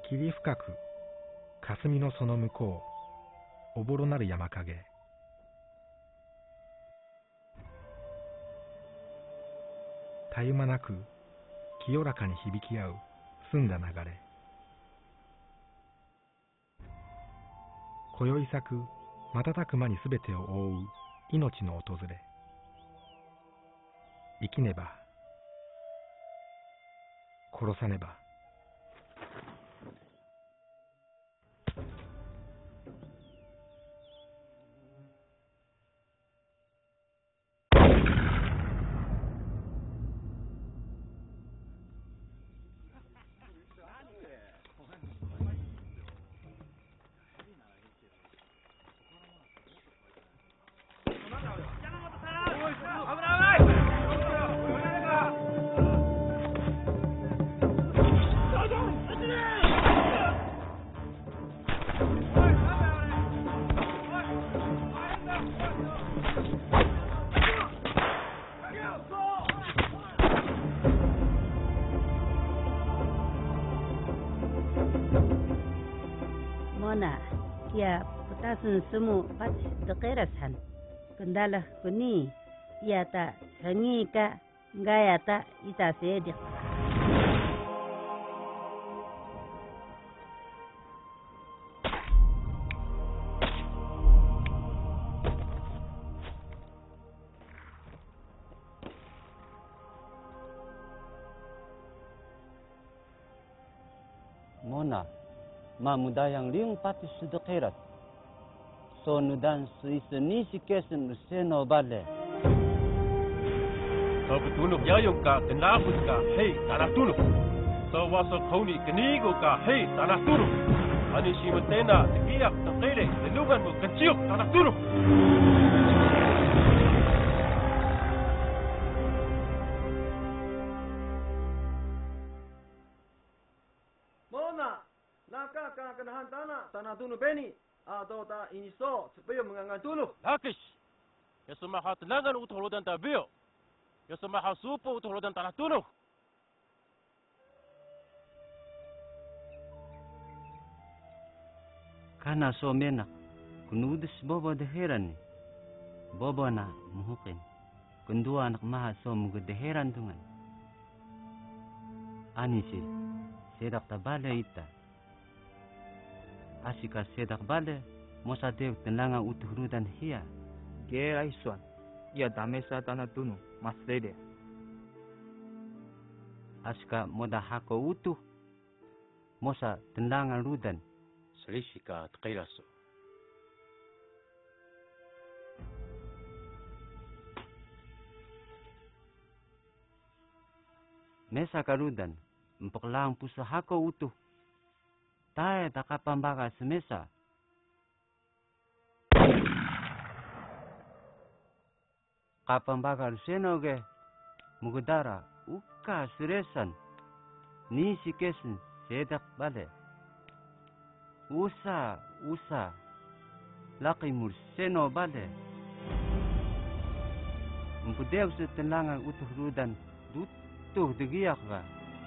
霧深く霞のその向こう、おぼろなる山影。たゆまなく清らかに響き合う澄んだ流れ。今宵咲く瞬く間にすべてを覆う命の訪れ。生きねば殺さねば。 Mona, ya putasun semu pat dekerasan. Kendala kuni, ya ta sangi ka gaya ta ita sedik. Mona, mamudayang liung pati sudakirat. So nudan su isani si kesen useno bale. So betulog yayong ka, kanapos ka, hey, tanah tulog. So wasok honi, kanigo ka, hey, tanah tulog. Ani si Matena, tigiyak, takile, lilungan mo, kansiyok, tanah tulog. Nakakaganahan tanah tulog Benny. Atau tak iniso supaya mengangan tulog. Lakis, ya sumaha telangan utolodan tabio. Ya sumaha supo utolodan tanah tulog. Kana so menak, kunudis bobo deheran ni. Bobo na muhukin. Kundua anak maha so mugud deheran tungan. Ani si sedak tabale ita. Asika sedak bale, mosa dev tenlanga utuhrudan hia. Gera isuan, ia damesa tanah tunu, mas dede. Asika moda hako utuh, mosa tenlanga rudan. Selisika tkailaso. Mesa karudan, mpaklang pusa hako utuh. Tae takapambaga semesa. Kapambaga rusenoge mugudara uka suresan nisi kesen sedak bale. Usa laki murseno bale. Mpudew sa tenlangan utuh rudan dutuh degiyak ka.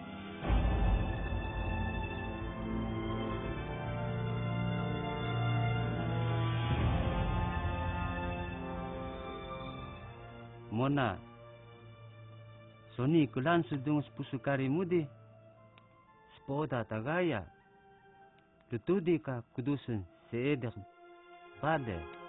Mona, soni kulan sudung pusukari mudi, spoda tagaya, tutudi ka kudusun seedek bade.